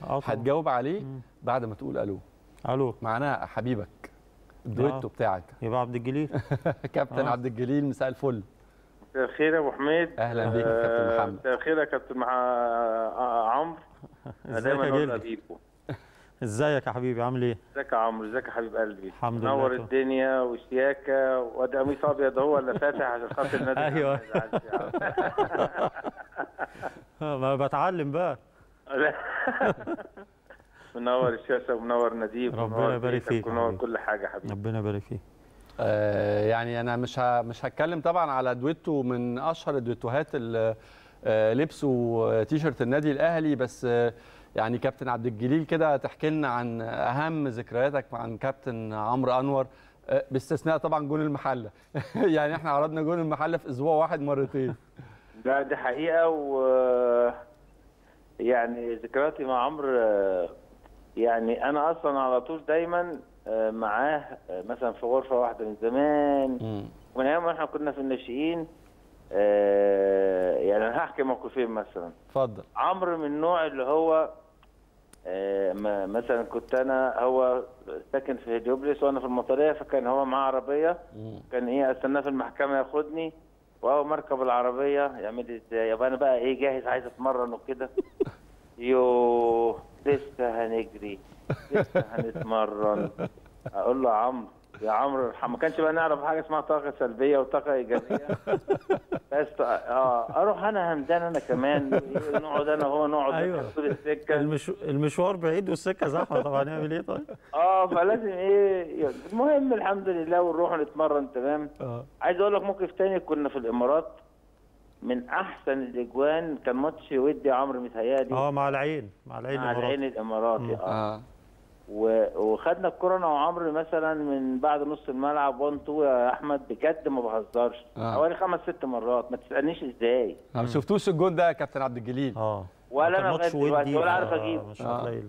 هتجاوب عليه بعد ما تقول الو. الو معناها حبيبك الدويتو بتاعك يبقى عبد الجليل. كابتن عبد الجليل، مساء الفل. مساء الخير يا ابو حميد. اهلا بيك يا كابتن محمد. مساء الخير يا كابتن عمرو. ازيك يا جليل؟ ازيك يا حبيبي، عامل ايه؟ ازيك يا عمرو؟ ازيك يا حبيب قلبي؟ الحمد لله. نور الدنيا والشياكه، وادي قميص ابيض هو اللي فاتح عشان خاطر النادي. ايوه ما بتعلم بقى. منور الشاشه ومنور نديم، ربنا يبارك فيك، منور كل حاجه حبيبي. ربنا يبارك فيك. يعني انا مش هتكلم طبعا على دويتو من اشهر الدويتوهات اللي لبسوا تيشرت النادي الاهلي، بس يعني كابتن عبد الجليل كده تحكي لنا عن اهم ذكرياتك مع كابتن عمرو انور، باستثناء طبعا جون المحله. يعني احنا عرضنا جون المحله في اسبوع واحد مرتين. لا دي حقيقه، و يعني ذكرياتي مع عمرو، يعني انا اصلا على طول دايما معاه، مثلا في غرفه واحده من زمان، من ايام ما احنا كنا في الناشئين. يعني انا هحكي موقفين مثلا. اتفضل. عمرو من النوع اللي هو مثلا كنت هو ساكن في هليوبلس وانا في المطريه، فكان هو معاه عربيه. كان استناه في المحكمه ياخدني، واول ما اركب العربيه يعمل لي ازاي؟ يبقى انا بقى جاهز عايز اتمرن وكده. يوه لسه هنجري، لسه هنتمرن. اقول له يا عمرو ما كانش بقى نعرف حاجه اسمها طاقه سلبيه وطاقه ايجابيه. بس اروح انا همدان انا كمان، نقعد انا وهو نقعد. ايوه طول السكه، المشوار بعيد والسكه زحمه، طبعا نعمل ايه طيب؟ فلازم المهم الحمد لله ونروح نتمرن تمام. عايز اقول لك موقف تاني، كنا في الامارات، من احسن الاجوان كان ماتش ودي عمرو متهيألي مع العين الاماراتي. وخدنا الكوره انا وعمرو مثلا من بعد نص الملعب 1 2 يا احمد، بجد ما بهزرش، حوالي 5 6 مرات، ما تسالنيش ازاي. ما شفتوش الجون ده يا كابتن عبد الجليل؟ ولا انا لغايه دلوقتي ولا عارف اجيبه. مش هتلاقي.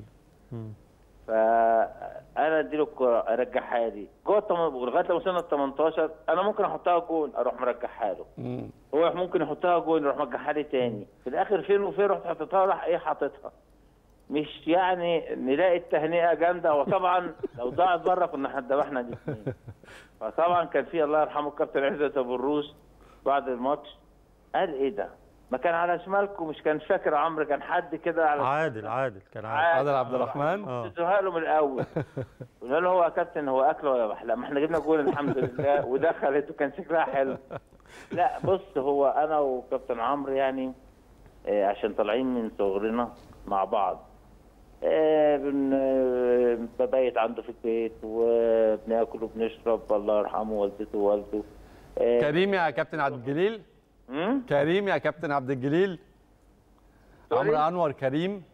فانا اديله الكوره ارجعها لي جوه لغايه لما وصلنا ال 18، انا ممكن احطها جون اروح مرجعها له، هو ممكن يحطها جون يروح مرجعها لي تاني. في الاخر فين وفين رحت حطيتها، راح حاططها. مش يعني نلاقي التهنئه جامده، وطبعا لو ضاعت بره كنا ذبحنا الاثنين. فطبعا كان في الله يرحمه الكابتن عزت ابو الروس بعد الماتش قال ايه ده؟ ما كان على شمالكم، مش كان فاكر عمرو، كان حد كده على عادل كان عادل عبد الرحمن. اديتوها له من الاول، قلنا له هو يا كابتن هو اكله ولا بحلقه؟ ما احنا جبنا جول الحمد لله ودخلت وكان شكلها حلو. لا بص، هو انا وكابتن عمرو يعني عشان طالعين من صغرنا مع بعض، ببيت عنده في البيت وبناكل وبنشرب، الله يرحمه والدته ووالده. كريم يا كابتن عبد الجليل؟ كريم يا كابتن عبد الجليل؟ عمرو انور كريم؟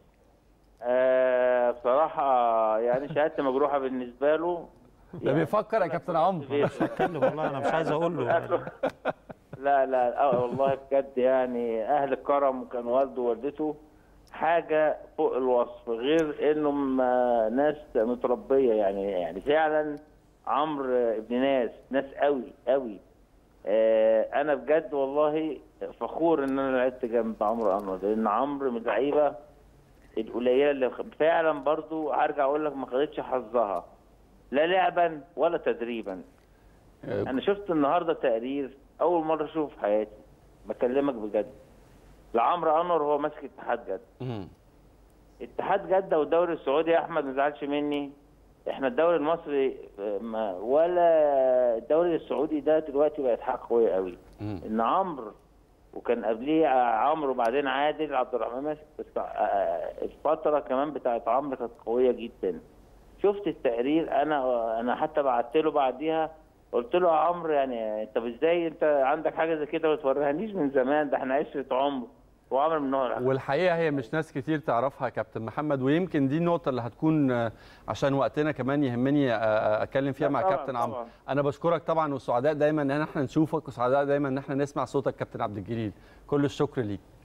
بصراحه يعني شهادتي مجروحه بالنسبه له. ده بيفكر يا كابتن عمرو. مش هتكلم والله، انا مش عايز اقول له يعني. لا والله بجد، يعني اهل الكرم، وكان والده ووالدته حاجه فوق الوصف، غير انهم ناس متربيه، يعني فعلا عمرو ابن ناس قوي قوي. انا بجد والله فخور ان انا لعبت جنب عمرو انور، لان عمرو من اللعيبه القليله اللي فعلا برضو هرجع اقول لك ما خدتش حظها لا لعبا ولا تدريبا. انا شفت النهارده تقرير اول مره اشوفه في حياتي، بكلمك بجد، لعمرو انور هو ماسك اتحاد جده. اتحاد جده والدوري السعودي يا احمد ما تزعلش مني، احنا الدوري المصري ولا الدوري السعودي ده دلوقتي بقت حاجه قويه قوي. ان عمرو وكان قبليه عمرو وبعدين عادل عبد الرحمن ماسك، بس الفتره كمان بتاعت عمرو كانت قويه جدا. شفت التقرير، انا حتى بعت له بعديها قلت له يا عمرو يعني طب ازاي انت عندك حاجه زي كده ما توريهانيش من زمان؟ ده احنا عشره عمر. وعمرو من نوع. والحقيقه هي مش ناس كتير تعرفها يا كابتن محمد، ويمكن دي النقطه اللي هتكون عشان وقتنا كمان يهمني اتكلم فيها مع كابتن عمرو. انا بشكرك طبعا، وسعداء دايما ان احنا نشوفك، وسعداء دايما ان احنا نسمع صوتك كابتن عبد الجليل. كل الشكر ليك.